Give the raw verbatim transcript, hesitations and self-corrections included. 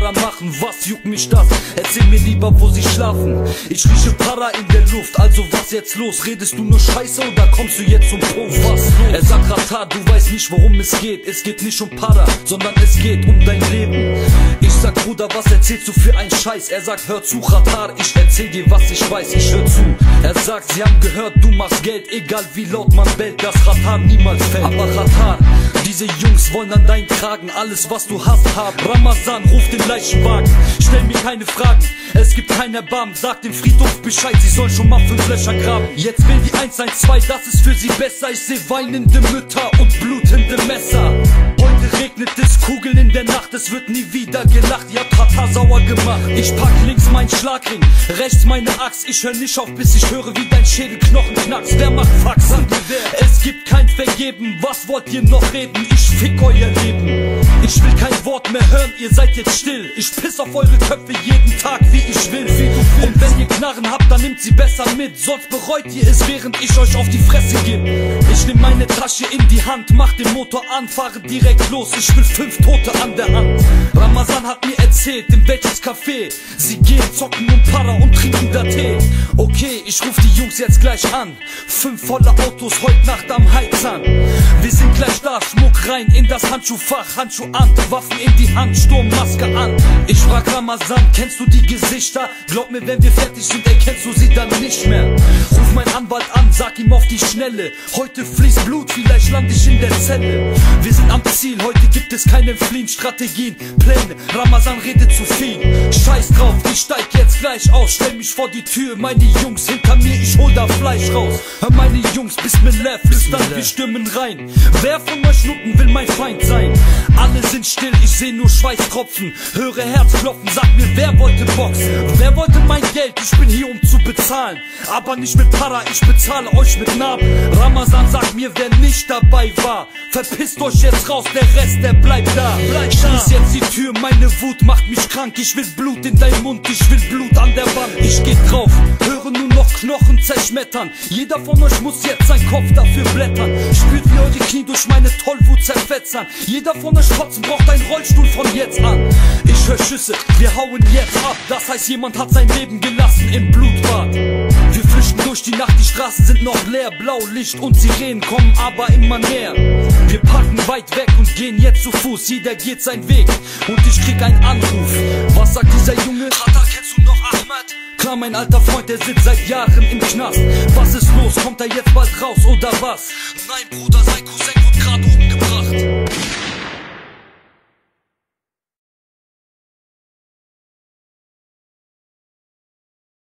Para machen, was juckt mich das? Erzähl mir lieber, wo sie schlafen. Ich rieche Para in der Luft, also was jetzt los? Redest du nur Scheiße oder kommst du jetzt zum Punkt? Was los? Er sagt Ratar, du weißt nicht, worum es geht. Es geht nicht um Para, sondern es geht um dein Leben. Ich sag, Bruder, was erzählst du für ein Scheiß? Er sagt, hör zu, Ratar, ich erzähl dir, was ich weiß, ich hör zu. Er sagt, sie haben gehört, du machst Geld, egal wie laut man bellt, dass Ratar niemals fällt. Aber Ratar, diese Jungs wollen an deinen Kragen, alles was du hast haben. Ramazan, ruf den Leichenwagen, stell mir keine Fragen, es gibt kein Erbarmen. Sag dem Friedhof Bescheid, sie sollen schon mal fünf Löcher graben. Jetzt will die eins eins zwei, das ist für sie besser. Ich seh weinende Mütter und blutende Messer. Heute regnet es Kugeln in der Nacht, es wird nie wieder gelacht. Ihr habt Ratar sauer gemacht. Ich pack links meinen Schlagring, rechts meine Axt. Ich hör nicht auf, bis ich höre, wie dein Schädelknochen knackst. Wer macht Faxen? Es gibt kein Vergeben, was wollt ihr noch reden? Ich fick euer Leben. Ich will kein Wort mehr hören, ihr seid jetzt still. Ich piss auf eure Köpfe jeden Tag, wie ich will. Und wenn ihr Knarren habt, dann nehmt sie besser mit, sonst bereut ihr es, während ich euch auf die Fresse geb. Ich nehm meine Tasche in die Hand, mach den Motor an, fahre direkt los. Ich will fünf Tote an der Hand. Ramazan hat mir erzählt, in welches Café sie gehen, zocken und Para und trinken da Tee. Okay, ich ruf die Jungs jetzt gleich an. Fünf volle Autos heute Nacht am Heizern. Wir sind gleich da, Schmuck rein in das Handschuhfach, Handschuh an, Waffen in die Hand, Sturmmaske an. Ich frag Ramazan, kennst du die Gesichter? Glaub mir, wenn wir fertig sind, erkennst du sie dann nicht mehr. Ruf meinen Anwalt an, sag ihm auf die Schnelle, heute fließt Blut, vielleicht land ich in der Zelle. Wir sind am Ziel, heute gibt es keine Fliehen, Strategien, Pläne, Ramazan redet zu viel. Scheiß drauf, ich steig jetzt gleich aus, stell mich vor die Tür, meine Jungs hinter mir, ich hol da Fleisch raus. Hör meine Jungs, Bismillah, flüstern, wir stürmen rein. Wer von euch Schnuppen will mein Feind sein? Alle sind still, ich seh nur Schweißtropfen, höre Herzklopfen, sag mir, wer wollte boxen? Wer wollte mein Geld? Ich bin hier, um zu bezahlen, aber nicht mit Para, ich bezahle euch mit Narben. Ramazan sagt mir, wer nicht dabei war, verpisst euch jetzt raus, der Rest, der bleibt da. Schließ jetzt die Tür, meine Wut macht mich krank, ich will Blut in deinen Mund, ich will Blut an der Wand. Ich geh drauf, höre nur noch Knochen zerschmettern, jeder von euch muss jetzt seinen Kopf dafür blättern. Spürt wie eure Knie durch meine Tollwut zerfetzern, jeder von euch Kotzen braucht einen Rollstuhl von jetzt an. Ich hör Schüsse, wir hauen jetzt ab, das heißt jemand hat sein Leben gelassen im Blutbad. Wir flüchten durch die Nacht, die Straßen sind noch leer, Blaulicht und Sirenen kommen aber immer näher. Wir parken weit weg und gehen jetzt zu Fuß, jeder geht seinen Weg und ich krieg einen Anruf. Was sagt dieser Junge? Ratar, kennst du noch Ahmed? Klar, mein alter Freund, der sitzt seit Jahren im Knast. Was ist los, kommt er jetzt bald raus oder was? Nein, Bruder, sein Cousin